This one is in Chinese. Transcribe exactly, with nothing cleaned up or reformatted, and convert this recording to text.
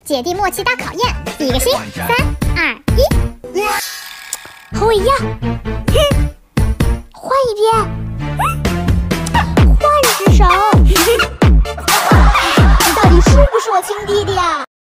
姐弟默契大考验，比个心，三二一， 和我一样，哼，换一遍。